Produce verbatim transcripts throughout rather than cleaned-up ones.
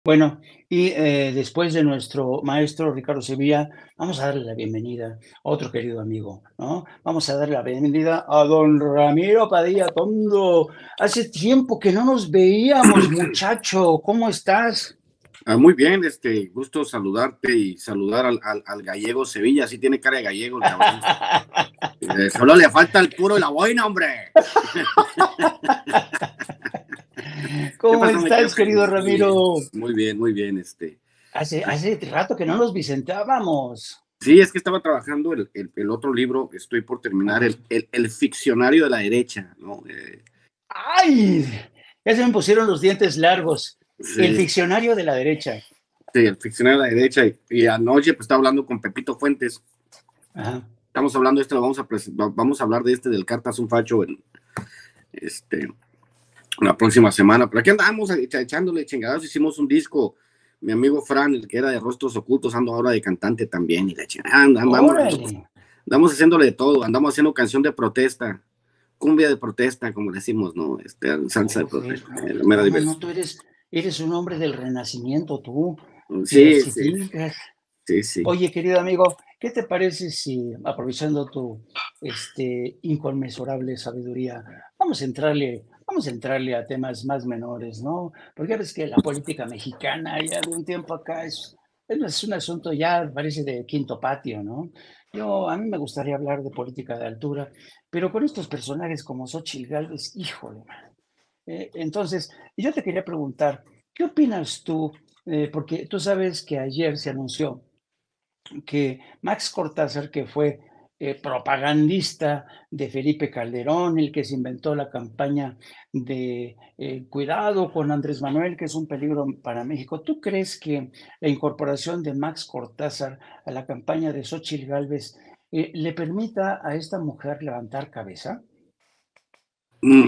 Bueno, y, eh, después de nuestro maestro Ricardo Sevilla, vamos a darle la bienvenida a otro querido amigo, ¿no? Vamos a darle la bienvenida a don Ramiro Padilla Tondo. Hace tiempo que no nos veíamos, muchacho, ¿cómo estás? Ah, muy bien, este, gusto saludarte y saludar al, al, al gallego Sevilla, sí tiene cara de gallego el cabrón. Eh, solo le falta el puro y la boina, hombre. ¿Qué ¿Cómo pasó, mi querido estás, Jaime? querido Muy bien, Ramiro? muy bien, muy bien, este. Hace ah, hace rato que no nos visentábamos. Sí, es que estaba trabajando el, el, el otro libro, estoy por terminar, Ajá. el, el, el ficcionario de la derecha, ¿no? Eh, ¡Ay! Ya se me pusieron los dientes largos. El sí, ficcionario de la derecha. sí, el ficcionario de la derecha, y, y anoche pues estaba hablando con Pepito Fuentes, Ajá. estamos hablando de este, lo vamos a, pres- vamos a hablar de este del Cartas un Facho en, este, la próxima semana. Pero aquí andamos echándole chingados. Hicimos un disco. Mi amigo Fran, el que era de Rostros Ocultos, ando ahora de cantante también. Y la chingada, andamos, Órale. andamos haciéndole de todo. Andamos haciendo canción de protesta, cumbia de protesta, como decimos, ¿no? Este, salsa de Okey, protesta. no, Eh, la mera no, no, no, diversión. tú eres eres un hombre del Renacimiento, tú Sí, sí, diversificas. sí, sí. Oye, querido amigo, ¿qué te parece si, aprovechando tu, este, inconmensurable sabiduría, vamos a entrarle vamos a entrarle a temas más menores, ¿no? Porque ya ves que la política mexicana ya de un tiempo acá es es un asunto ya parece de quinto patio, ¿no? Yo a mí me gustaría hablar de política de altura, pero con estos personajes como Xóchitl Gálvez, híjole. Eh, entonces, yo te quería preguntar, ¿qué opinas tú? Eh, porque tú sabes que ayer se anunció que Max Cortázar, que fue eh, propagandista de Felipe Calderón, el que se inventó la campaña de eh, cuidado con Andrés Manuel, que es un peligro para México. ¿Tú crees que la incorporación de Max Cortázar a la campaña de Xochitl Gálvez eh, le permita a esta mujer levantar cabeza? Mm,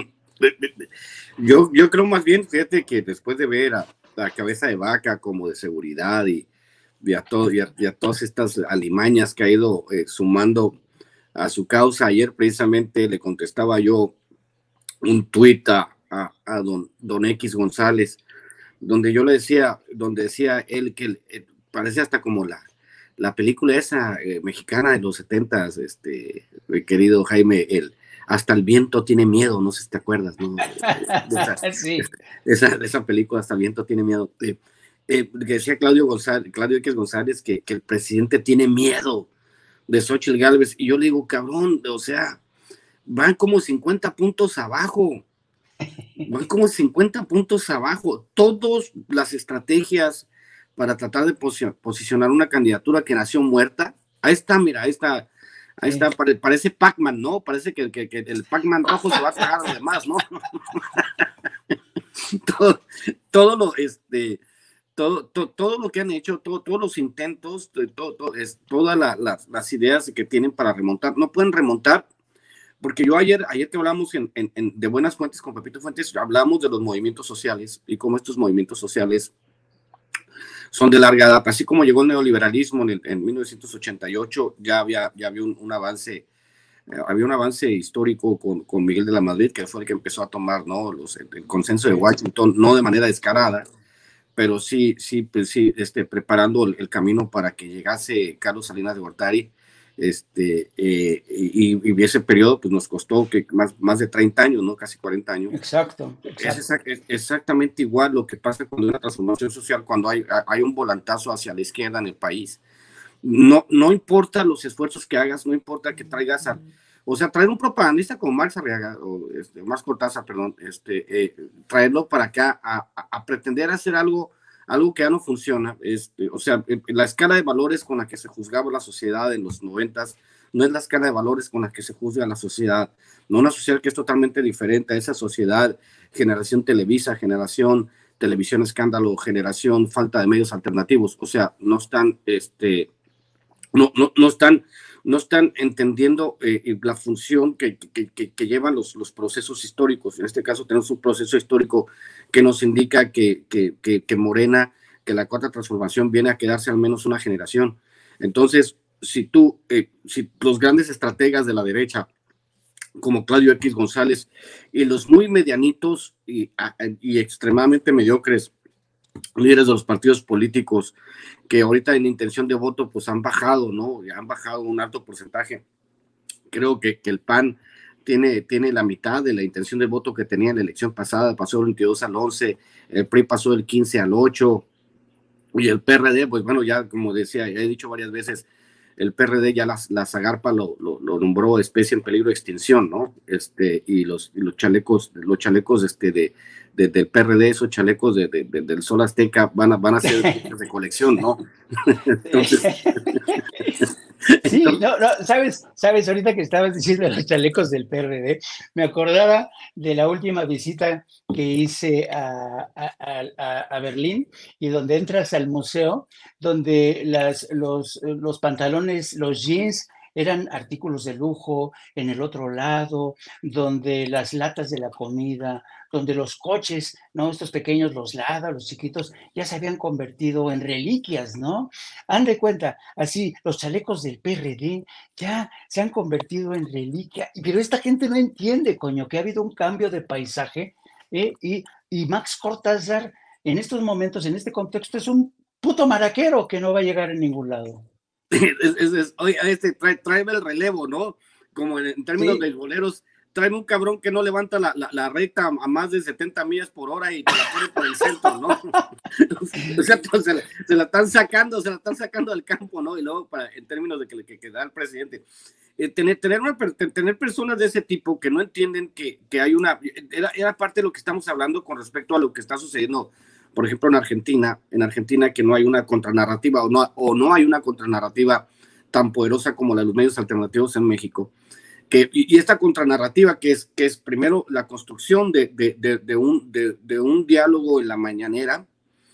Yo, yo creo más bien, fíjate que después de ver a la cabeza de vaca como de seguridad y, y, a, todo, y, a, y a todas estas alimañas que ha ido eh, sumando a su causa, ayer precisamente le contestaba yo un tuit a, a, a don, don X González, donde yo le decía, donde decía él que eh, parece hasta como la, la película esa eh, mexicana de los setentas, este, mi querido Jaime, el Hasta el viento tiene miedo, no sé si te acuerdas, ¿no? De esa, Sí. esa, esa película, Hasta el viento tiene miedo. Eh, eh, que decía Claudio González, Claudio X González que, que el presidente tiene miedo de Xochitl Gálvez, y yo le digo, cabrón, o sea, van como cincuenta puntos abajo, van como cincuenta puntos abajo. Todas las estrategias para tratar de posi- posicionar una candidatura que nació muerta, ahí está, mira, ahí está, ahí está, Sí. pare- parece Pac-Man, ¿no? Parece que, que, que el Pac-Man rojo se va a tragar a los demás, ¿no? todo, todo lo, este, todo, to, todo lo que han hecho, todo, todos los intentos, todo, todo, es, todas la, la, las ideas que tienen para remontar, no pueden remontar. Porque yo ayer, ayer que hablamos en, en, en, de Buenas Fuentes con Pepito Fuentes, hablamos de los movimientos sociales y cómo estos movimientos sociales son de larga data. Así como llegó el neoliberalismo en, el, en mil novecientos ochenta y ocho, ya había, ya había un, un avance, eh, había un avance histórico con, con Miguel de la Madrid, que fue el que empezó a tomar, ¿no? Los, el, el consenso de Sí. Washington, no de manera descarada, pero sí, sí, pues sí, este, preparando el, el camino para que llegase Carlos Salinas de Gortari. Este, eh, y, y ese periodo pues nos costó que más, más de treinta años, ¿no? Casi cuarenta años. Exacto, Es, exacto. exact, es exactamente igual lo que pasa cuando hay una transformación social, cuando hay, hay un volantazo hacia la izquierda en el país. No, no importa los esfuerzos que hagas, no importa que traigas a, o sea, traer un propagandista como Max Arriaga, o este, Max Cortázar, perdón, este, eh, traerlo para acá a, a, a, pretender hacer algo, algo que ya no funciona. Este, o sea, la escala de valores con la que se juzgaba la sociedad en los noventas no es la escala de valores con la que se juzga la sociedad, no una sociedad que es totalmente diferente a esa sociedad, generación Televisa, generación televisión escándalo, generación falta de medios alternativos, o sea, no están, este, no, no, no están, no están entendiendo eh, la función que, que, que, que llevan los, los, procesos históricos. En este caso tenemos un proceso histórico que nos indica que, que, que, que Morena, que la cuarta transformación viene a quedarse al menos una generación. Entonces, si tú, eh, si los grandes estrategas de la derecha, como Claudio X González, y los muy medianitos y, y extremadamente mediocres, líderes de los partidos políticos que ahorita en intención de voto pues han bajado, ¿no? Han bajado un alto porcentaje. Creo que, que el P A N tiene, tiene la mitad de la intención de voto que tenía en la elección pasada, pasó del veintidós al once, el P R I pasó del quince al ocho, y el P R D, pues bueno, ya como decía, ya he dicho varias veces, el P R D ya la, la Zagarpa lo, lo, lo nombró especie en peligro de extinción, ¿no? Este, y los, y los chalecos, los chalecos este, de, de, del P R D, esos chalecos de, de, de, del Sol Azteca van a, van a ser de colección, ¿no? Entonces... Sí, no, no, sabes, sabes, ahorita que estabas diciendo los chalecos del P R D, me acordaba de la última visita que hice a, a, a, a Berlín, y donde entras al museo, donde las, los, los pantalones, los jeans eran artículos de lujo, en el otro lado, donde las latas de la comida, donde los coches, ¿no? Estos pequeños, los Lada, los chiquitos, ya se habían convertido en reliquias, ¿no? Han de cuenta, así, los chalecos del P R D ya se han convertido en reliquia, pero esta gente no entiende, coño, que ha habido un cambio de paisaje, ¿eh? y, y Max Cortázar, en estos momentos, en este contexto, es un puto maraquero que no va a llegar a ningún lado. Es, es, es, oye, este, trae, tráeme el relevo, ¿no? Como en, en términos ¿Sí? de boleros, tráeme un cabrón que no levanta la, la, la recta a más de setenta millas por hora y te la pone por el centro, ¿no? O sea, se la, se la están sacando, se la están sacando del campo, ¿no? Y luego, para, en términos de que, que, que da el presidente, eh, tener, tener, una, tener personas de ese tipo que no entienden que, que hay una, era, era parte de lo que estamos hablando con respecto a lo que está sucediendo, por ejemplo, en Argentina, en Argentina que no hay una contranarrativa o no, o no hay una contranarrativa tan poderosa como la de los medios alternativos en México. Que, y, y esta contranarrativa que es, que es primero la construcción de, de, de, de, un, de, de un diálogo en la mañanera,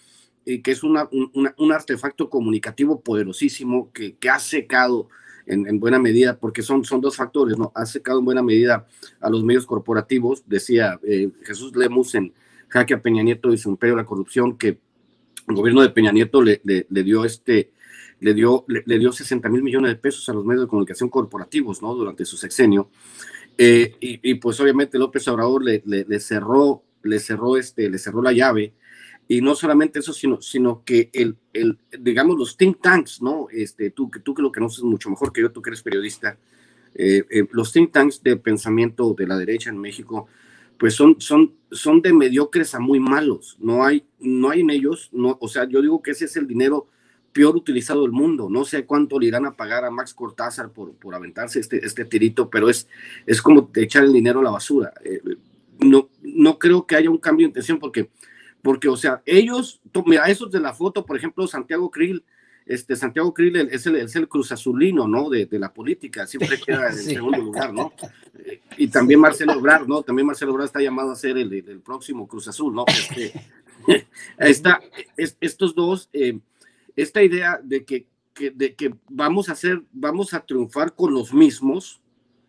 y que es una, una, un artefacto comunicativo poderosísimo que, que ha secado en, en buena medida, porque son, son dos factores, ¿no? Ha secado en buena medida a los medios corporativos, decía eh, Jesús Lemus en Jaque a Peña Nieto y su imperio de la corrupción, que el gobierno de Peña Nieto le, le, le dio este, le dio, le, le dio sesenta mil millones de pesos a los medios de comunicación corporativos, ¿no? Durante su sexenio. Eh, y, y pues obviamente López Obrador le, le, le cerró, le cerró este, le cerró la llave. Y no solamente eso, sino, sino que el, el, digamos, los think tanks, ¿no? Este, tú, tú que lo conoces mucho mejor que yo, tú que eres periodista, eh, eh, los think tanks de pensamiento de la derecha en México, pues son, son, son de mediocres a muy malos. No hay, no hay en ellos, no, o sea, yo digo que ese es el dinero peor utilizado del mundo. No sé cuánto le irán a pagar a Max Cortázar por, por aventarse este, este tirito, pero es, es como echar el dinero a la basura. Eh, no, no creo que haya un cambio de intención porque, porque o sea, ellos, mira, esos de la foto, por ejemplo, Santiago Krill, este, Santiago Krill es el, es el cruzazulino, ¿no? De, de la política, siempre queda en sí. segundo lugar, ¿no? Y también sí. Marcelo Ebrard, ¿no? También Marcelo Ebrard está llamado a ser el, el próximo Cruz Azul, ¿no? Este, esta, es, estos dos, eh, esta idea de que, que, de que vamos a hacer, vamos a triunfar con los mismos,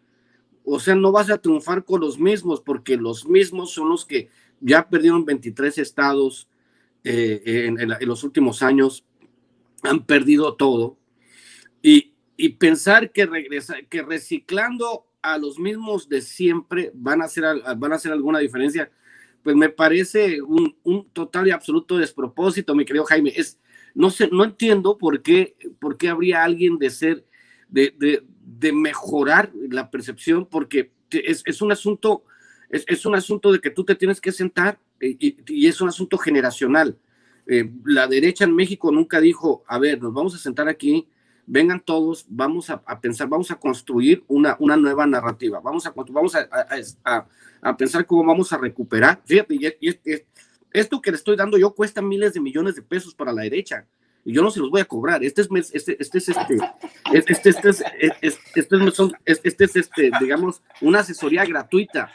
o sea, no vas a triunfar con los mismos, porque los mismos son los que ya perdieron veintitrés estados eh, en, en, en los últimos años, han perdido todo, y, y pensar que, regresa, que reciclando a los mismos de siempre van a hacer, van a hacer alguna diferencia, pues me parece un, un total y absoluto despropósito, mi querido Jaime. Es, no sé, no entiendo por qué, por qué habría alguien de ser, de, de, de mejorar la percepción, porque es, es un asunto, es, es un asunto de que tú te tienes que sentar y, y es un asunto generacional. Eh, la derecha en México nunca dijo, a ver, nos vamos a sentar aquí, vengan todos, vamos a, a pensar, vamos a construir una, una nueva narrativa, vamos, a, vamos a, a, a, a pensar cómo vamos a recuperar. Fíjate, y, y, y, esto que le estoy dando yo cuesta miles de millones de pesos para la derecha, y yo no se los voy a cobrar. Este es, este, este es, este, este, este, este, es, este, es, este, este es, este, digamos, una asesoría gratuita.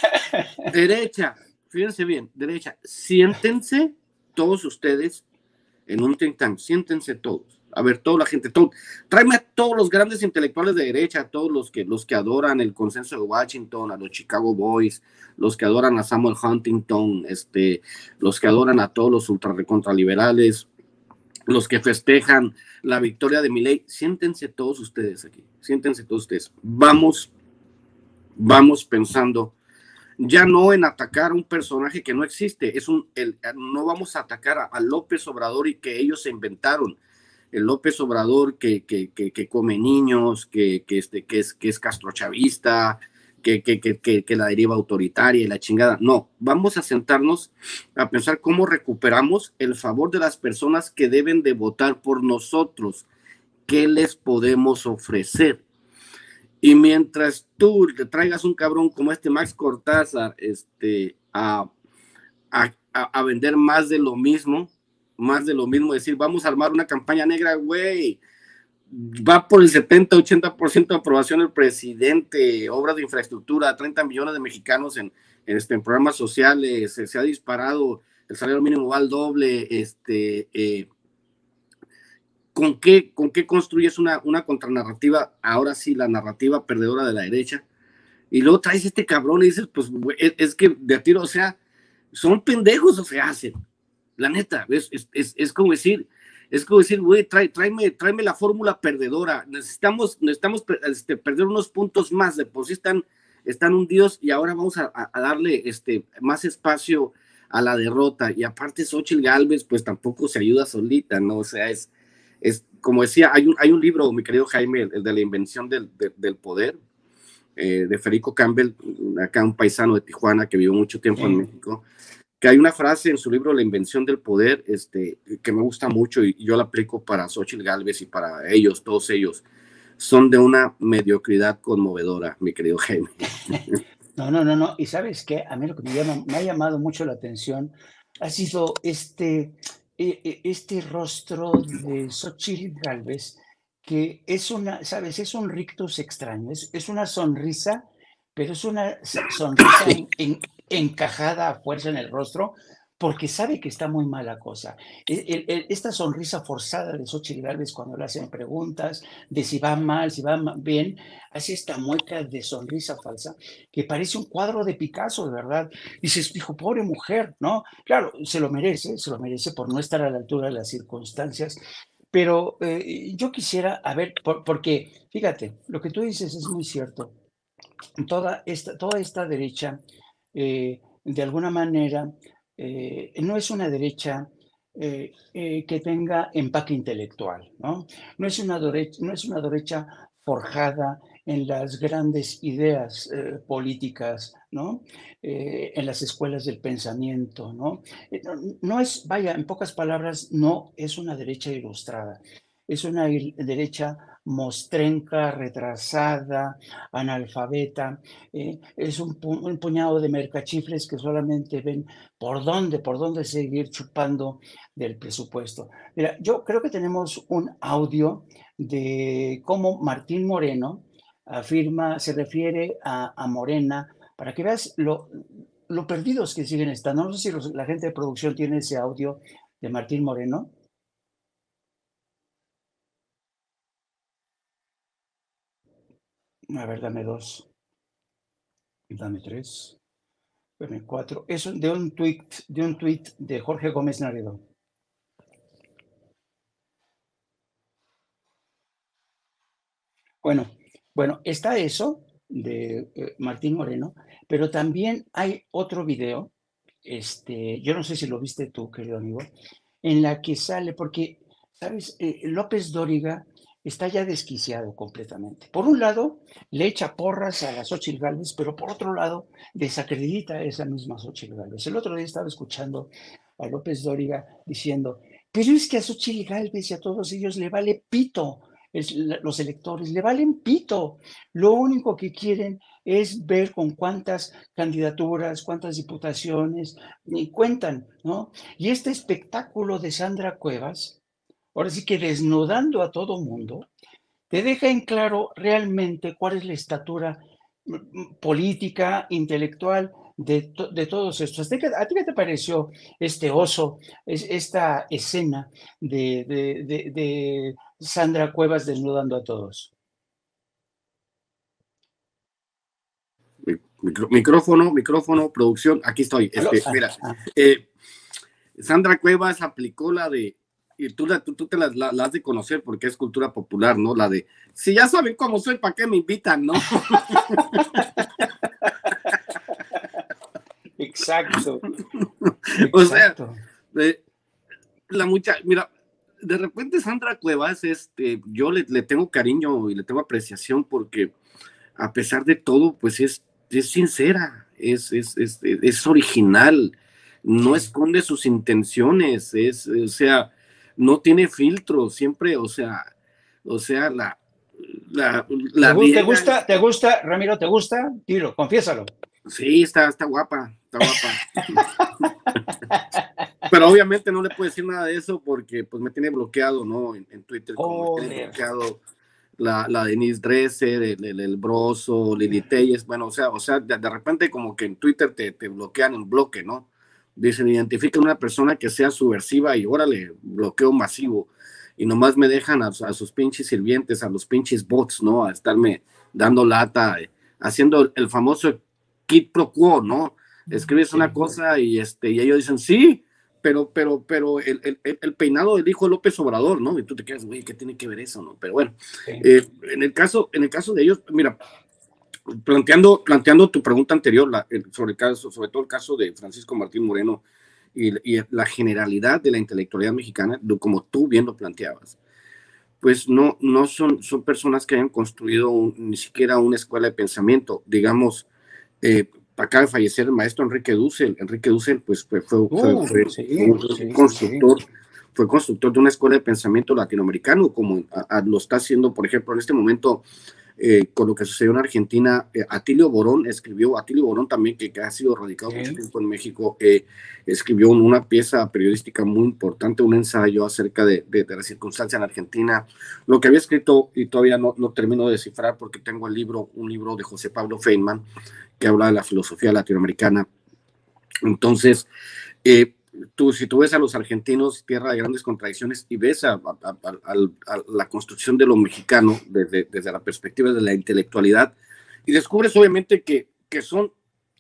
Derecha, fíjense bien, derecha, siéntense todos ustedes en un think tank, siéntense todos, a ver, toda la gente, todo, tráeme a todos los grandes intelectuales de derecha, a todos los que, los que adoran el consenso de Washington, a los Chicago Boys, los que adoran a Samuel Huntington, este, los que adoran a todos los ultrarecontraliberales, los que festejan la victoria de Milei, siéntense todos ustedes aquí, siéntense todos ustedes, vamos, vamos pensando ya no en atacar a un personaje que no existe, es un, el, no vamos a atacar a, a López Obrador y que ellos se inventaron, el López Obrador que, que, que, que come niños, que, que, este, que, es, que es castrochavista, que, que, que, que, que la deriva autoritaria y la chingada. No, vamos a sentarnos a pensar cómo recuperamos el favor de las personas que deben de votar por nosotros. ¿Qué les podemos ofrecer? Y mientras tú te traigas un cabrón como este Max Cortázar este, a, a, a vender más de lo mismo, más de lo mismo, decir, vamos a armar una campaña negra, güey, va por el setenta, ochenta por ciento de aprobación el presidente, obras de infraestructura, treinta millones de mexicanos en, en, este, en programas sociales, se, se ha disparado, el salario mínimo va al doble, este, eh, ¿con qué, con qué construyes una, una contranarrativa, ahora sí, la narrativa perdedora de la derecha? Y luego traes este cabrón y dices, pues, es, es que de tiro, o sea, son pendejos o se hacen, la neta, es, es, es, es como decir, es como decir, güey, trae, tráeme, tráeme la fórmula perdedora, necesitamos, necesitamos este, perder unos puntos más, de por sí están, están hundidos y ahora vamos a, a darle este, más espacio a la derrota, y aparte Xóchitl Gálvez, pues tampoco se ayuda solita, ¿no? O sea, es, es como decía, hay un, hay un libro, mi querido Jaime, el de la invención del, de, del poder, eh, de Federico Campbell, acá un paisano de Tijuana que vivió mucho tiempo sí. en México, que hay una frase en su libro La invención del poder, este, que me gusta mucho y yo la aplico para Xóchitl Gálvez y para ellos, todos ellos, son de una mediocridad conmovedora, mi querido Jaime. No, no, no, no, y ¿sabes qué? A mí lo que me, llama, me ha llamado mucho la atención ha sido este, este rostro de Xóchitl Gálvez, que es una, ¿sabes? Es un rictus extraño, es, es una sonrisa, pero es una sonrisa en, en, encajada a fuerza en el rostro, porque sabe que está muy mala cosa. El, el, esta sonrisa forzada de Xóchitl Gálvez cuando le hacen preguntas de si va mal, si va bien, hace esta mueca de sonrisa falsa que parece un cuadro de Picasso, de verdad. Y se dijo, pobre mujer, ¿no? Claro, se lo merece, se lo merece por no estar a la altura de las circunstancias, pero eh, yo quisiera, a ver, por, porque, fíjate, lo que tú dices es muy cierto. Toda esta, toda esta derecha, eh, de alguna manera, eh, no es una derecha eh, eh, que tenga empaque intelectual, ¿no? No es una derecha, no es una derecha forjada en las grandes ideas eh, políticas, ¿no? Eh, en las escuelas del pensamiento, ¿no? Eh, no, no es, vaya, en pocas palabras, no es una derecha ilustrada, es una derecha mostrenca, retrasada, analfabeta, eh, es un, pu un puñado de mercachifles que solamente ven por dónde, por dónde seguir chupando del presupuesto. Mira, yo creo que tenemos un audio de cómo Martín Moreno afirma, se refiere a, a Morena, para que veas lo, lo perdidos que siguen estando. No sé si los, la gente de producción tiene ese audio de Martín Moreno. A ver, dame dos. Dame tres. Dame cuatro. Es de un tweet, de un tweet de Jorge Gómez Naredo. Bueno, bueno, está eso de eh, Martín Moreno, pero también hay otro video, este, yo no sé si lo viste tú, querido amigo, en la que sale, porque, ¿sabes? Eh, López Dóriga está ya desquiciado completamente. Por un lado, le echa porras a la Xóchitl Gálvez, pero por otro lado, desacredita a esa misma Xóchitl Gálvez. El otro día estaba escuchando a López Dóriga diciendo, pero es que a Xóchitl Gálvez y a todos ellos le vale pito, es, los electores le valen pito. Lo único que quieren es ver con cuántas candidaturas, cuántas diputaciones, ni cuentan, ¿no? Y este espectáculo de Sandra Cuevas, ahora sí que desnudando a todo mundo, te deja en claro realmente cuál es la estatura política, intelectual de, to de todos estos. ¿A ti qué te pareció este oso, es, esta escena de, de, de, de Sandra Cuevas desnudando a todos? Micro, micrófono, micrófono, producción, aquí estoy. Este, ah, mira, ah. Eh, Sandra Cuevas aplicó la de, y tú, la, tú, tú te la, la, la has de conocer porque es cultura popular, ¿no? La de, si ya saben cómo soy, ¿para qué me invitan, no? Exacto. O sea, Exacto. eh, la muchacha, mira, de repente Sandra Cuevas, este, yo le, le tengo cariño y le tengo apreciación porque a pesar de todo, pues es, es sincera, es, es, es, es original, no Sí. esconde sus intenciones, es, o sea, no tiene filtro, siempre, o sea, o sea, la, la, ¿Te, la gu- te riega. gusta, te gusta, Ramiro, te gusta? Dilo, confiésalo. Sí, está, está guapa, está guapa. Pero obviamente no le puedo decir nada de eso porque pues me tiene bloqueado, ¿no? En, en Twitter, como me tiene Joder. bloqueado la, la Denise Dresser, el, el, el Broso, Lili Telles, bueno, o sea, o sea, de, de repente como que en Twitter te, te bloquean en bloque, ¿no? Dicen, identifica una persona que sea subversiva y órale, bloqueo masivo. Y nomás me dejan a, a sus pinches sirvientes, a los pinches bots, ¿no? A estarme dando lata, eh, haciendo el, el famoso quid pro quo, ¿no? Escribes Sí. una cosa y, este, y ellos dicen, sí, pero, pero, pero el, el, el peinado del hijo de López Obrador, ¿no? Y tú te quedas, güey, ¿qué tiene que ver eso, no? Pero bueno, Sí. eh, en, el caso, en el caso de ellos, mira, planteando, planteando tu pregunta anterior la, sobre, el caso, sobre todo el caso de Francisco Martín Moreno y, y la generalidad de la intelectualidad mexicana, como tú bien lo planteabas, pues no, no son, son personas que hayan construido un, ni siquiera una escuela de pensamiento, digamos, eh, acaba de fallecer el maestro Enrique Dussel. Enrique Dussel, pues fue, fue, Uh, fue, sí, fue un sí, constructor, sí. fue constructor de una escuela de pensamiento latinoamericano, como a, a, lo está haciendo, por ejemplo, en este momento, eh, con lo que sucedió en Argentina. eh, Atilio Borón escribió, Atilio Borón también, que, que ha sido radicado Sí. mucho tiempo en México, eh, escribió una pieza periodística muy importante, un ensayo acerca de, de, de la circunstancia en Argentina. Lo que había escrito, y todavía no, no termino de descifrar porque tengo el libro, un libro de José Pablo Feynman, que habla de la filosofía latinoamericana. Entonces, eh, tú, si tú ves a los argentinos, tierra de grandes contradicciones, y ves a, a, a, a, a la construcción de lo mexicano desde, desde la perspectiva de la intelectualidad, y descubres obviamente que, que son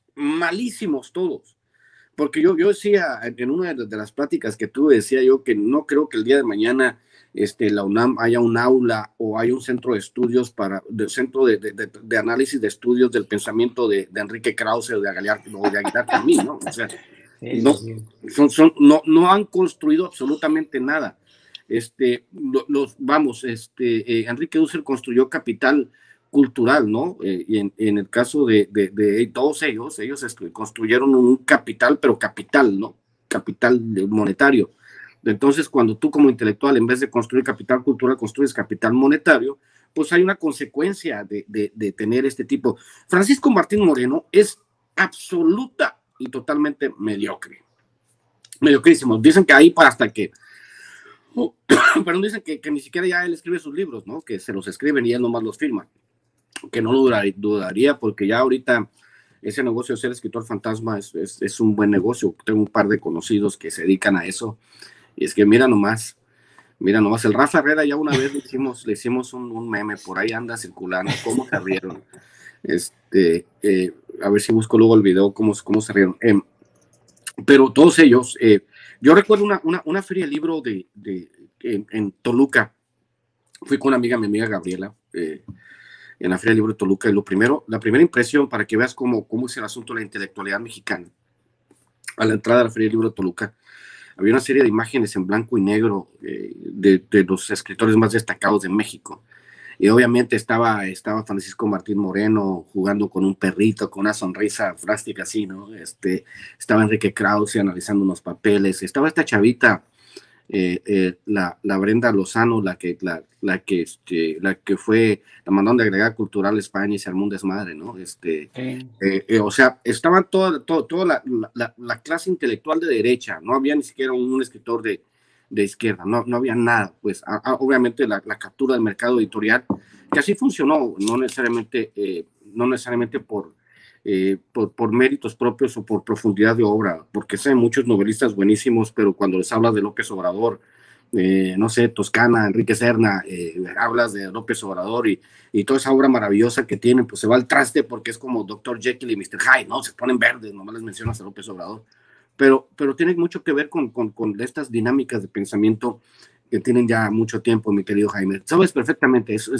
malísimos todos. Porque yo, yo decía, en una de las pláticas que tuve, decía yo que no creo que el día de mañana este, la UNAM haya un aula o haya un centro de estudios para, de centro de, de, de, de análisis de estudios del pensamiento de, de Enrique Krause o de Aguilar, o de Aguilar Camín, ¿no? O sea, Sí, no, sí, sí. son, son, no, no han construido absolutamente nada. Este, los, vamos, este, eh, Enrique Dussel construyó capital cultural, ¿no? Eh, y en, en, el caso de, de, de todos ellos, ellos construyeron un capital, pero capital, ¿no? Capital monetario. Entonces, cuando tú como intelectual, en vez de construir capital cultural, construyes capital monetario, pues hay una consecuencia de, de, de tener este tipo. Francisco Martín Moreno es absoluta y totalmente mediocre. Mediocrísimo. Dicen que ahí para hasta que oh, pero dicen que, que ni siquiera ya él escribe sus libros, ¿no? Que se los escriben y él nomás los firma. Que no dudaría, dudaría porque ya ahorita ese negocio de ser escritor fantasma es, es, es un buen negocio. Tengo un par de conocidos que se dedican a eso. Y es que mira nomás, mira nomás, el Rafa Herrera ya una vez le hicimos, le hicimos un, un meme, por ahí anda circulando, cómo se rieron. Este, eh, a ver si busco luego el video, cómo, cómo se rieron. Eh, pero todos ellos, eh, yo recuerdo una, una, una feria de libro de, de, en, en Toluca. Fui con una amiga, mi amiga Gabriela, eh, en la Feria del Libro de Toluca, y lo primero, la primera impresión, para que veas cómo, cómo es el asunto de la intelectualidad mexicana, a la entrada de la Feria del Libro de Toluca, había una serie de imágenes en blanco y negro eh, de, de los escritores más destacados de México, y obviamente estaba, estaba Francisco Martín Moreno jugando con un perrito, con una sonrisa frástica así, ¿no? Este, estaba Enrique Krause analizando unos papeles, estaba esta chavita, Eh, eh, la, la Brenda Lozano, la que, la, la que, este, la que fue, la mandaron de agregar cultural a España y se armó un desmadre, ¿no? Este, Sí. eh, eh, o sea, estaban toda, toda, toda la, la, la, clase intelectual de derecha, no había ni siquiera un, un escritor de, de izquierda, no, no había nada, pues a, a, obviamente la, la captura del mercado editorial, que así funcionó, no necesariamente, eh, no necesariamente por, Eh, por, por méritos propios o por profundidad de obra, porque sé muchos novelistas buenísimos, pero cuando les hablas de López Obrador, eh, no sé, Toscana, Enrique Serna, eh, hablas de López Obrador y, y toda esa obra maravillosa que tienen, pues se va al traste porque es como doctor Jekyll y mister Hyde, ¿no? Se ponen verdes, nomás les mencionas a López Obrador, pero, pero tiene mucho que ver con, con, con estas dinámicas de pensamiento que tienen ya mucho tiempo, mi querido Jaime. Sabes perfectamente, eso es,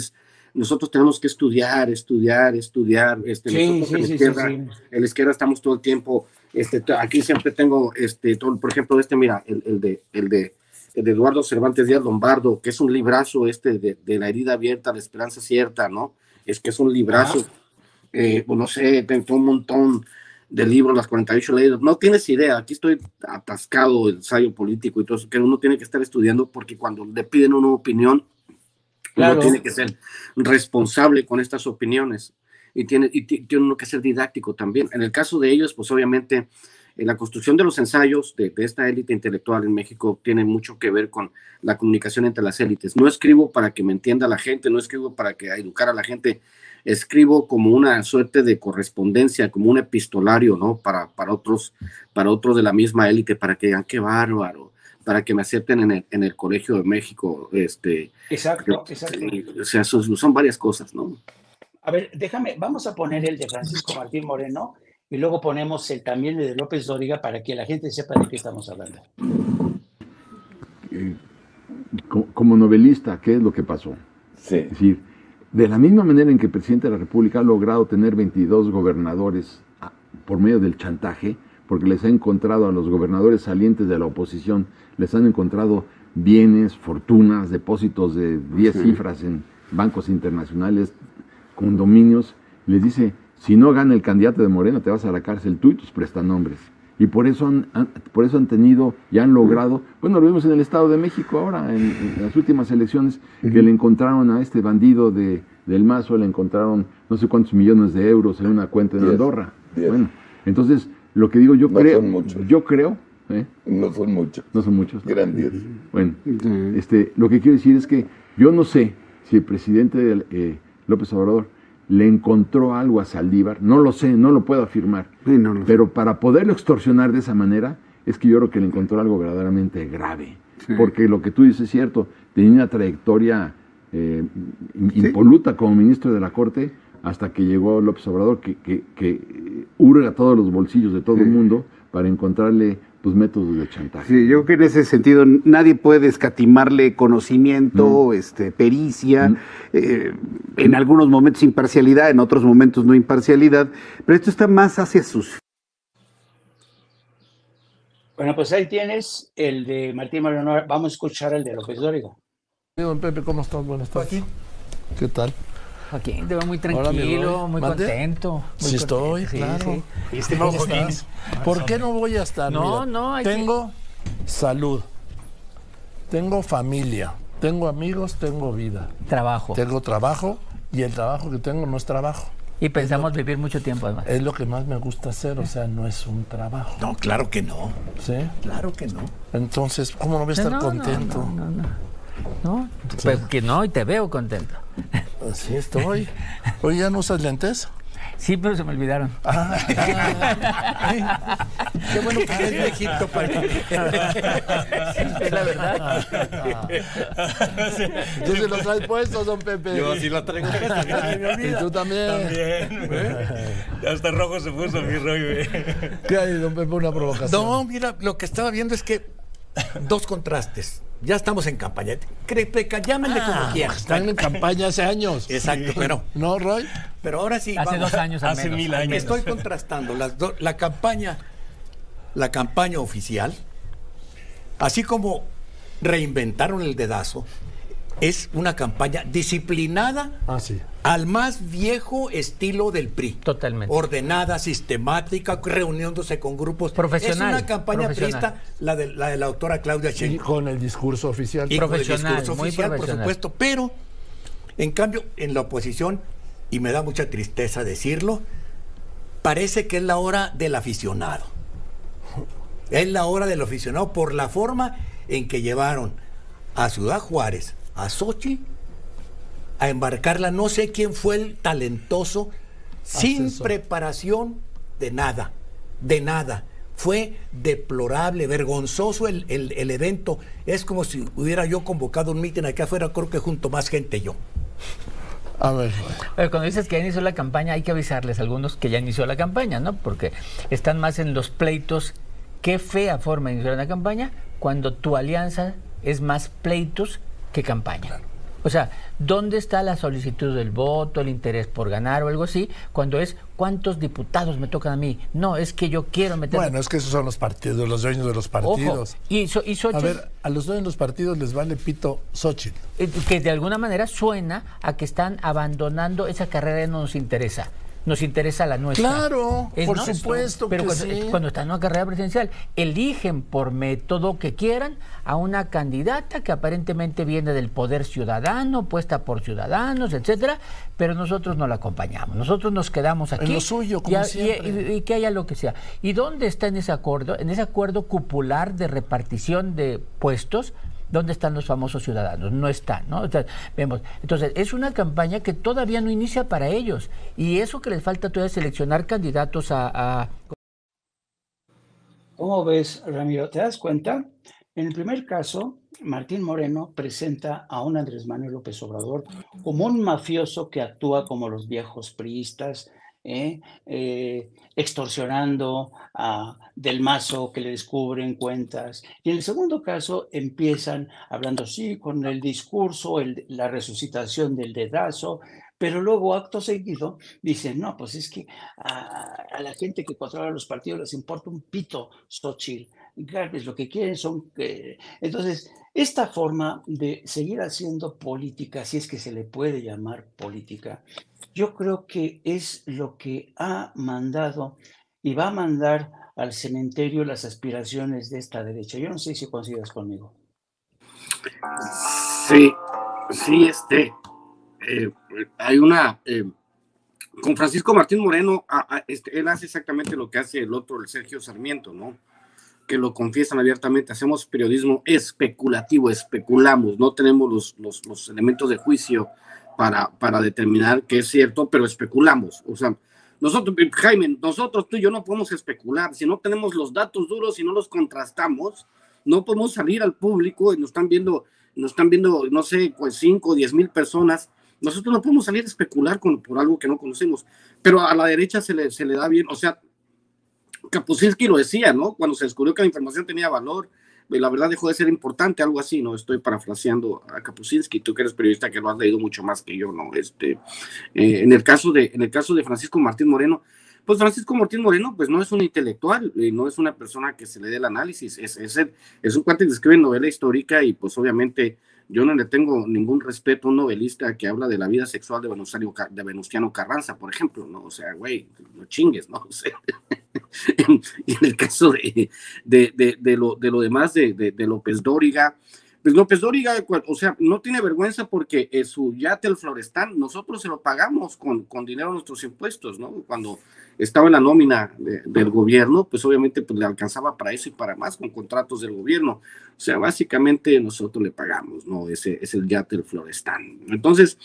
nosotros tenemos que estudiar, estudiar, estudiar. Este, sí, nosotros sí, en, la sí, izquierda, sí, sí. en la izquierda estamos todo el tiempo, este, aquí siempre tengo, este, todo, por ejemplo, este, mira, el, el, de, el, de, el de Eduardo Cervantes Díaz Lombardo, que es un librazo este de, de La herida abierta, La esperanza cierta, ¿no? Es que es un librazo, eh, pues no sé, tengo un montón de libros, las cuarenta y ocho leyes, no tienes idea, aquí estoy atascado del ensayo político y todo eso, que uno tiene que estar estudiando porque cuando le piden una opinión, Claro. uno tiene que ser responsable con estas opiniones y tiene, y tiene uno que ser didáctico también. En el caso de ellos, pues obviamente eh, la construcción de los ensayos de, de esta élite intelectual en México tiene mucho que ver con la comunicación entre las élites. No escribo para que me entienda la gente, no escribo para que educar a la gente, escribo como una suerte de correspondencia, como un epistolario, ¿no? Para, para, otros, para otros de la misma élite, para que digan, qué bárbaro, para que me acepten en el, en el Colegio de México. Este, exacto, exacto. Y, o sea, son, son varias cosas, ¿no? A ver, déjame, vamos a poner el de Francisco Martín Moreno y luego ponemos el también de López Dóriga para que la gente sepa de qué estamos hablando. Eh, como, como novelista, ¿qué es lo que pasó? Sí. Es decir, de la misma manera en que el presidente de la República ha logrado tener veintidós gobernadores a, por medio del chantaje, porque les ha encontrado a los gobernadores salientes de la oposición, les han encontrado bienes, fortunas, depósitos de diez sí. cifras en bancos internacionales, condominios, les dice, si no gana el candidato de Morena, te vas a la cárcel tú y tus prestanombres. Y por eso han, han, por eso han tenido y han logrado, bueno, lo vimos en el Estado de México ahora, en, en las últimas elecciones, uh-huh. que le encontraron a este bandido de, del Mazo, le encontraron no sé cuántos millones de euros en una cuenta en yes. Andorra. Yes. Bueno, entonces, lo que digo, yo no creo, son muchos. yo creo, ¿eh? no son muchos. No son muchos. ¿No? Grandes. Bueno, uh-huh. este, lo que quiero decir es que yo no sé si el presidente eh, López Obrador le encontró algo a Saldívar, no lo sé, no lo puedo afirmar, sí, no lo pero sé. Para poderlo extorsionar de esa manera, es que yo creo que le encontró algo verdaderamente grave, sí. porque lo que tú dices es cierto, tenía una trayectoria eh, sí. impoluta como ministro de la Corte, hasta que llegó López Obrador, que, que, que hurga todos los bolsillos de todo sí. el mundo para encontrarle pues métodos de chantaje. Sí, yo creo que en ese sentido nadie puede escatimarle conocimiento, no. este, pericia, no. eh, en algunos momentos imparcialidad, en otros momentos no imparcialidad, pero esto está más hacia sus... Bueno, pues ahí tienes el de Martín Moreno. Vamos a escuchar el de López Dóriga. Don Pepe, ¿cómo estás? Buenas tardes. ¿Qué tal? Joaquín, te veo muy tranquilo, muy ¿Mande? contento. Muy sí contento. estoy, sí, claro. Sí. Este no, Joaquín. ¿Por qué no voy a estar? No, Mira, no. Hay tengo que... salud, tengo familia, tengo amigos, tengo vida. Trabajo. Tengo trabajo y el trabajo que tengo no es trabajo. Y pensamos lo, vivir mucho tiempo además. Es lo que más me gusta hacer, o sea, no es un trabajo. No, claro que no. ¿Sí? Claro que no. Entonces, ¿cómo no voy a estar no, contento? No, no, no. no. No, sí. Pues que no, y te veo contento. Así estoy. Oye, ¿ya no usas lentes? Sí, pero se me olvidaron. Ah, ah, qué bueno que eres viejito para que... Sí, es la verdad. ¿Tú se los traes puestos, don Pepe? Yo sí los traigo puestos. ¿Y tú también? También. ¿Eh? Hasta rojo se puso mi rollo. ¿Qué hay, don Pepe? Una provocación. No, mira, lo que estaba viendo es que dos contrastes. Ya estamos en campaña. Llámenle ah, como quieran. Están en campaña hace años. Exacto, pero... ¿No, Roy? Pero ahora sí... Hace vamos, dos años al Hace menos. mil años. Estoy contrastando las do, la campaña la campaña oficial, así como reinventaron el dedazo, es una campaña disciplinada ah, sí. al más viejo estilo del P R I. Totalmente. Ordenada, sistemática, reuniéndose con grupos. Profesional. Es una campaña priista, la de, la de la doctora Claudia Sheinbaum. Y con el discurso oficial. Y profesional, con el discurso muy oficial, profesional. por supuesto. Pero, en cambio, en la oposición, y me da mucha tristeza decirlo, parece que es la hora del aficionado. Es la hora del aficionado por la forma en que llevaron a Ciudad Juárez, a Xochitl, a embarcarla. No sé quién fue el talentoso, sin Asesor. preparación de nada, de nada. Fue deplorable, vergonzoso el, el, el evento. Es como si hubiera yo convocado un mitin acá afuera, creo que junto más gente yo. A ver. Pero cuando dices que ya inició la campaña, hay que avisarles a algunos que ya inició la campaña, ¿no? Porque están más en los pleitos. Qué fea forma de iniciar una campaña cuando tu alianza es más pleitos que campaña. Claro. O sea, ¿dónde está la solicitud del voto, el interés por ganar o algo así? Cuando es, ¿cuántos diputados me tocan a mí? No, es que yo quiero meter... Bueno, es que esos son los partidos, los dueños de los partidos. Ojo, y, so, y Xochitl, a ver, a los dueños de los partidos les vale pito Xochitl. Que de alguna manera suena a que están abandonando esa carrera, no nos interesa. Nos interesa la nuestra. Claro, es, por ¿no? supuesto Pero que cuando, sí. cuando están en una carrera presidencial, eligen por método que quieran a una candidata que aparentemente viene del poder ciudadano, puesta por ciudadanos, etcétera, pero nosotros no la acompañamos. Nosotros nos quedamos aquí. En lo suyo, como y, siempre. Y, y, y que haya lo que sea. ¿Y dónde está en ese acuerdo? En ese acuerdo cupular de repartición de puestos. ¿Dónde están los famosos ciudadanos? No están, ¿no? O sea, vemos. Entonces, es una campaña que todavía no inicia para ellos. Y eso que les falta todavía es seleccionar candidatos a, a... ¿Cómo ves, Ramiro? ¿Te das cuenta? En el primer caso, Martín Moreno presenta a un Andrés Manuel López Obrador como un mafioso que actúa como los viejos priistas, ¿eh? Eh, extorsionando a Del Mazo, que le descubren cuentas. Y en el segundo caso empiezan hablando sí con el discurso, el, la resucitación del dedazo, pero luego acto seguido dicen, no, pues es que a, a la gente que controla los partidos les importa un pito, Xochitl. Garbes, lo que quieren son... Eh, entonces, esta forma de seguir haciendo política, si es que se le puede llamar política, yo creo que es lo que ha mandado y va a mandar al cementerio las aspiraciones de esta derecha. Yo no sé si coincidas conmigo. Sí, sí, este, eh, hay una... Eh, con Francisco Martín Moreno, a, a, este, él hace exactamente lo que hace el otro, el Sergio Sarmiento, ¿no? Que lo confiesan abiertamente, hacemos periodismo especulativo, especulamos, no tenemos los, los, los elementos de juicio para, para determinar que es cierto, pero especulamos. O sea, nosotros, Jaime, nosotros, tú y yo no podemos especular, si no tenemos los datos duros y no los contrastamos, no podemos salir al público y nos están viendo, nos están viendo, no sé, pues cinco o diez mil personas. Nosotros no podemos salir a especular con, por algo que no conocemos, pero a la derecha se le, se le da bien, o sea, Kapuscinski lo decía, ¿no? Cuando se descubrió que la información tenía valor, la verdad dejó de ser importante, algo así, ¿no? Estoy parafraseando a Kapuscinski, tú que eres periodista que lo has leído mucho más que yo, ¿no? Este, eh, en el caso de, en el caso de Francisco Martín Moreno, pues Francisco Martín Moreno, pues no es un intelectual, eh, no es una persona que se le dé el análisis, es, es, el, es un cuate que escribe novela histórica y pues obviamente yo no le tengo ningún respeto a un novelista que habla de la vida sexual de Venustiano, de Venustiano Carranza, por ejemplo, ¿no? O sea, güey, no chingues, ¿no? O sea, y en el caso de, de, de, de, lo, de lo demás de, de, de López Dóriga, pues López Dóriga, o sea, no tiene vergüenza porque es su yate, el Florestan, nosotros se lo pagamos con, con dinero de nuestros impuestos, ¿no? Cuando estaba en la nómina de, del gobierno, pues obviamente pues, le alcanzaba para eso y para más con contratos del gobierno. O sea, básicamente nosotros le pagamos, ¿no? Ese es el yate, el Florestan. Entonces,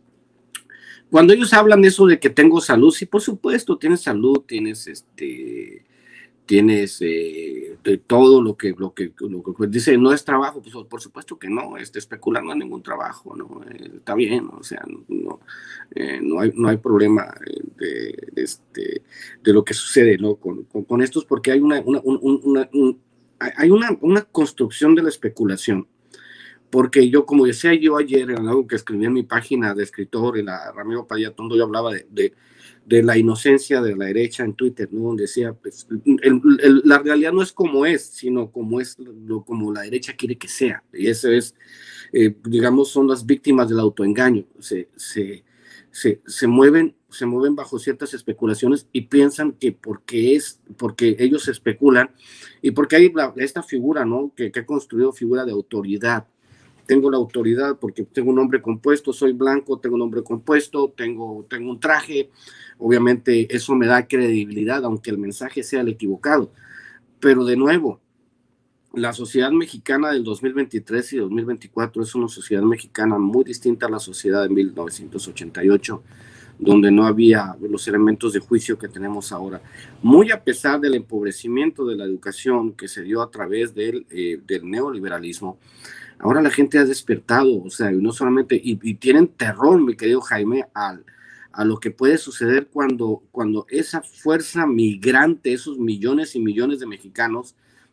cuando ellos hablan de eso de que tengo salud, sí, por supuesto, tienes salud, tienes este... tienes eh, de todo lo que, lo que, lo que dice, no es trabajo, pues por supuesto que no, este, especular no es ningún trabajo, ¿no? Eh, está bien, o sea, no, eh, no, hay, no hay problema de, de, este, de lo que sucede, ¿no? Con, con, con estos, porque hay una, una, una, una, un, hay una, una construcción de la especulación, porque yo, como decía yo ayer en algo que escribí en mi página de escritor, en la Ramiro Padilla Tondo, yo hablaba de, de de la inocencia de la derecha en Twitter, ¿no? Donde decía, pues, el, el, la realidad no es como es, sino como es, lo, como la derecha quiere que sea, y eso es, eh, digamos, son las víctimas del autoengaño, se, se, se, se, mueven, se mueven bajo ciertas especulaciones y piensan que porque es, porque ellos especulan, y porque hay la, esta figura, ¿no? Que, que ha construido figura de autoridad. Tengo la autoridad porque tengo un nombre compuesto, soy blanco, tengo un nombre compuesto, tengo, tengo un traje, obviamente eso me da credibilidad, aunque el mensaje sea el equivocado. Pero de nuevo, la sociedad mexicana del dos mil veintitrés y dos mil veinticuatro es una sociedad mexicana muy distinta a la sociedad de mil novecientos ochenta y ocho, donde no había los elementos de juicio que tenemos ahora. Muy a pesar del empobrecimiento de la educación que se dio a través del, eh, del neoliberalismo, ahora la gente ha despertado, o sea, y no solamente, y, y tienen terror, mi querido Jaime, al, a lo que puede suceder cuando, cuando esa fuerza migrante, esos millones y millones de mexicanos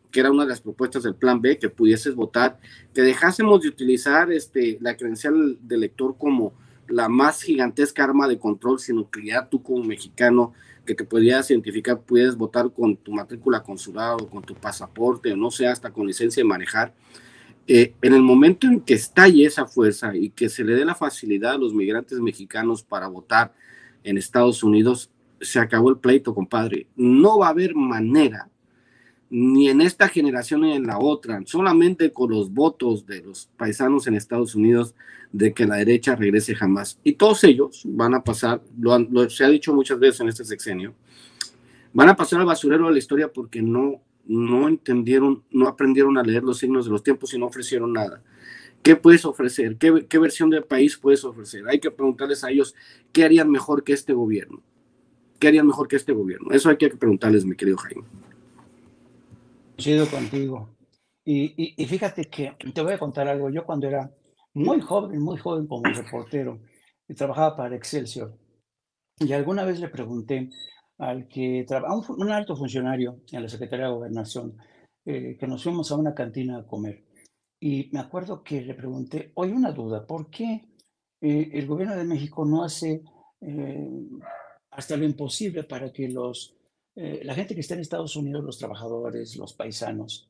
que era una de las propuestas del plan B, que pudieses votar, que dejásemos de utilizar este, la credencial de elector como la más gigantesca arma de control, sino que ya tú como mexicano, que te podías identificar, puedes votar con tu matrícula consular o con tu pasaporte, o no sé, hasta con licencia de manejar. Eh, en el momento en que estalle esa fuerza y que se le dé la facilidad a los migrantes mexicanos para votar en Estados Unidos, se acabó el pleito, compadre. No va a haber manera, ni en esta generación ni en la otra, solamente con los votos de los paisanos en Estados Unidos, de que la derecha regrese jamás. Y todos ellos van a pasar, lo, han, lo se ha dicho muchas veces en este sexenio, van a pasar al basurero de la historia porque no, no entendieron, no aprendieron a leer los signos de los tiempos y no ofrecieron nada. ¿Qué puedes ofrecer? ¿Qué, qué versión del país puedes ofrecer? Hay que preguntarles a ellos qué harían mejor que este gobierno. ¿Qué harían mejor que este gobierno? Eso hay que preguntarles, mi querido Jaime. Coincido contigo. Y, y, y fíjate que te voy a contar algo. Yo cuando era muy joven, muy joven como reportero, y trabajaba para Excelsior, y alguna vez le pregunté al que trabajaba, un, un alto funcionario en la Secretaría de Gobernación, eh, que nos fuimos a una cantina a comer. Y me acuerdo que le pregunté, oye, una duda, ¿por qué eh, el gobierno de México no hace eh, hasta lo imposible para que los, eh, la gente que está en Estados Unidos, los trabajadores, los paisanos,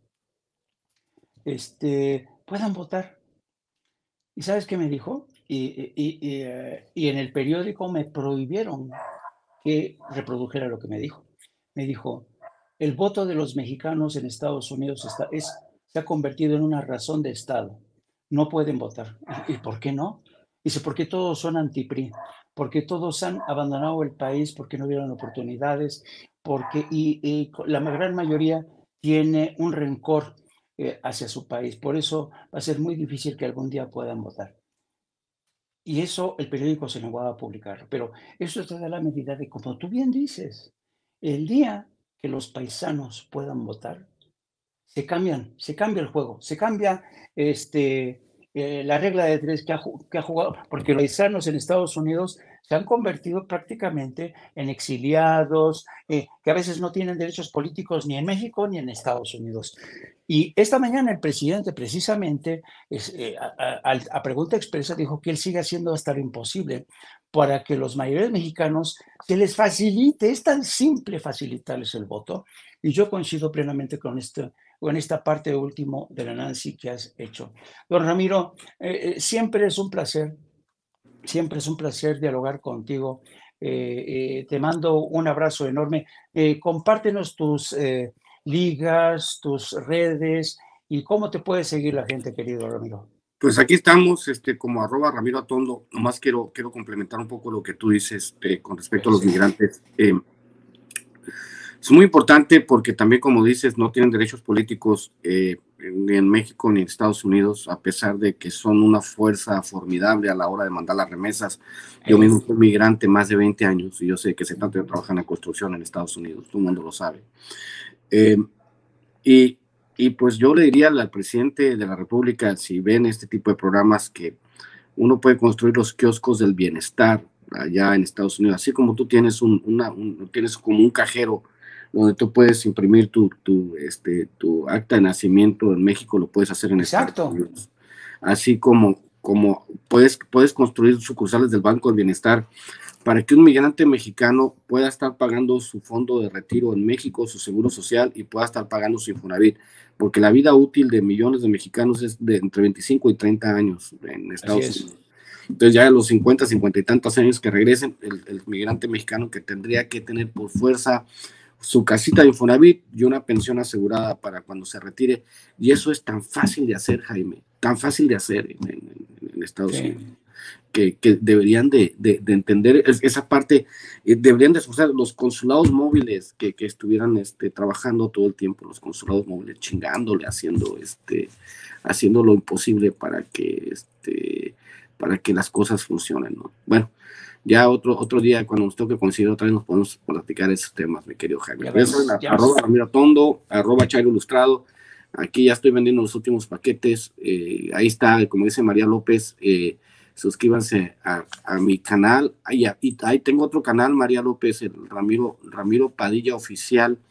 este, puedan votar? ¿Y sabes qué me dijo? Y, y, y, y, eh, y en el periódico me prohibieron que reprodujera lo que me dijo. Me dijo, el voto de los mexicanos en Estados Unidos está, es, se ha convertido en una razón de Estado. No pueden votar. ¿Y, y por qué no? Dice, porque todos son anti-P R I, porque todos han abandonado el país, porque no vieron oportunidades, porque y, y la gran mayoría tiene un rencor eh, hacia su país. Por eso va a ser muy difícil que algún día puedan votar. Y eso el periódico se negó a publicarlo. Pero eso te da la medida de, como tú bien dices, el día que los paisanos puedan votar, se cambian, se cambia el juego, se cambia este, eh, la regla de tres que ha, que ha jugado, porque los paisanos en Estados Unidos se han convertido prácticamente en exiliados, eh, que a veces no tienen derechos políticos ni en México ni en Estados Unidos. Y esta mañana el presidente precisamente, es, eh, a, a, a pregunta expresa, dijo que él sigue haciendo hasta lo imposible para que los mayores mexicanos se les facilite, es tan simple facilitarles el voto. Y yo coincido plenamente con, este, con esta parte último del análisis que has hecho. Don Ramiro, eh, eh, siempre es un placer, siempre es un placer dialogar contigo. Eh, eh, te mando un abrazo enorme. Eh, compártenos tus eh, ligas, tus redes y cómo te puede seguir la gente, querido Ramiro. Pues aquí estamos, este, como arroba Ramiro Atondo. Nomás quiero, quiero complementar un poco lo que tú dices eh, con respecto a los migrantes. Eh, es muy importante porque también, como dices, no tienen derechos políticos eh, ni en México ni en Estados Unidos, a pesar de que son una fuerza formidable a la hora de mandar las remesas. Yo mismo soy migrante más de veinte años y yo sé que se trata de trabajar en la construcción en Estados Unidos, todo el mundo lo sabe. Eh, y Y pues yo le diría al presidente de la República, si ven este tipo de programas, que uno puede construir los kioscos del bienestar allá en Estados Unidos, así como tú tienes un, una, un, tienes como un cajero donde tú puedes imprimir tu, tu, este, tu acta de nacimiento en México, lo puedes hacer en Exacto. Estados Unidos. Así como, como puedes, puedes construir sucursales del Banco del Bienestar para que un migrante mexicano pueda estar pagando su fondo de retiro en México, su seguro social, y pueda estar pagando su Infonavit, porque la vida útil de millones de mexicanos es de entre veinticinco y treinta años en Estados Unidos. Entonces ya a los cincuenta, cincuenta y tantos años que regresen, el, el migrante mexicano que tendría que tener por fuerza su casita de Infonavit y una pensión asegurada para cuando se retire, y eso es tan fácil de hacer, Jaime, tan fácil de hacer en, en, en Estados sí. Unidos. Que, que deberían de, de, de entender esa parte, eh, deberían de esforzar los consulados móviles que, que estuvieran este, trabajando todo el tiempo, los consulados móviles chingándole, haciendo, este, haciendo lo imposible para que, este, para que las cosas funcionen, ¿no? Bueno, ya otro, otro día, cuando nos toque coincidir otra vez, nos podemos platicar esos temas, mi querido Jaime. Ya ves, la, ya arroba Ramiro Atondo, arroba Chairo Ilustrado. Aquí ya estoy vendiendo los últimos paquetes. Eh, ahí está, como dice María López, eh, suscríbanse a, a mi canal. Ahí, ahí tengo otro canal, María López, el Ramiro, Ramiro Padilla Oficial,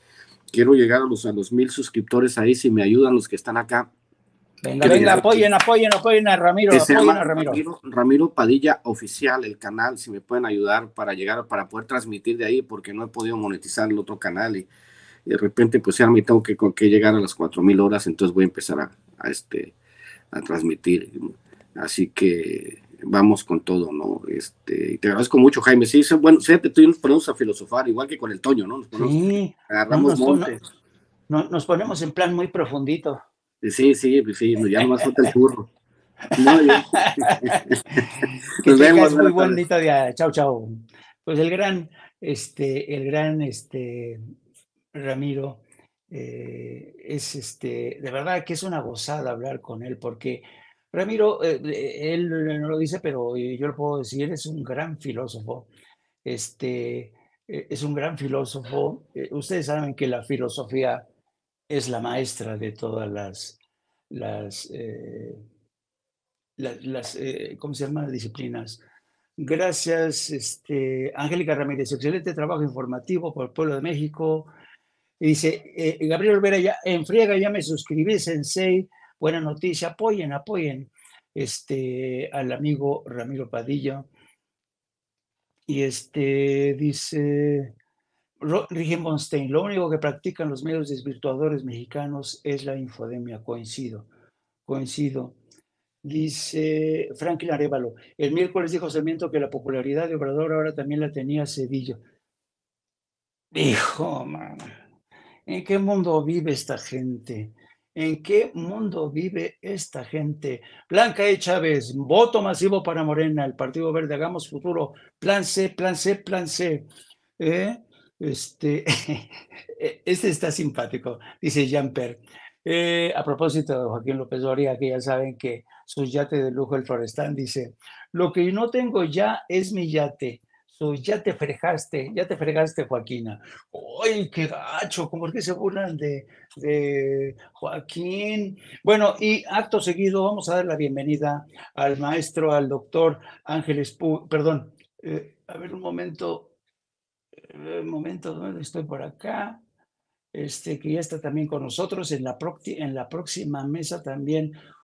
quiero llegar a los, a los mil suscriptores ahí, si me ayudan los que están acá. Venga, venga, apoyen, apoyen, apoyen a Ramiro, Que se apoyen llama a Ramiro. Ramiro, Ramiro Padilla Oficial, el canal, si me pueden ayudar para llegar, para poder transmitir de ahí, porque no he podido monetizar el otro canal y, y de repente pues ya me tengo que, que llegar a las cuatro mil horas, entonces voy a empezar a, a, este, a transmitir. Así que vamos con todo, ¿no? Este, te agradezco mucho, Jaime. Sí, bueno, fíjate, tú y nos ponemos a filosofar, igual que con el Toño, ¿no? Nos ponemos, sí, agarramos no, nos, monte. No, nos ponemos en plan muy profundito. Sí, sí, sí, ya nomás falta el churro. Muy bien. Que Nos tengas vemos, muy bonito día. Chao, chao. Pues el gran, este, el gran, este, Ramiro, eh, es este, de verdad que es una gozada hablar con él, porque Ramiro, eh, él no lo dice, pero yo lo puedo decir, es un gran filósofo. Este, eh, es un gran filósofo. Eh, ustedes saben que la filosofía es la maestra de todas las, las, eh, las, las eh, ¿cómo se llama? Disciplinas. Gracias, este, Angélica Ramírez, excelente trabajo informativo por el pueblo de México. Y dice, eh, Gabriel Olvera, ya, en friega ya me suscribí, Sensei, buena noticia, apoyen, apoyen este, al amigo Ramiro Padilla. Y este, dice... Riggen Bonstein, lo único que practican los medios desvirtuadores mexicanos es la infodemia. Coincido, coincido. Dice Franklin Arevalo, el miércoles dijo Sarmiento que la popularidad de Obrador ahora también la tenía Cedillo. Hijo, man, ¿en qué mundo vive esta gente? ¿En qué mundo vive esta gente? Blanca E. Chávez, voto masivo para Morena, el Partido Verde, hagamos futuro. Plan C, plan C, plan C. ¿Eh? Este, este está simpático, dice Jean-Pierre. Eh, a propósito de Joaquín López Doria, que ya saben que su yate de lujo, el Florestán, dice, lo que no tengo ya es mi yate. So, ya te fregaste, ya te fregaste, Joaquina. ¡Ay, qué gacho! ¿Por qué se burlan de, de Joaquín? Bueno, y acto seguido vamos a dar la bienvenida al maestro, al doctor Ángeles Pu, perdón, eh, a ver un momento, un momento, ¿dónde estoy por acá? Este, que ya está también con nosotros en la, en la próxima mesa también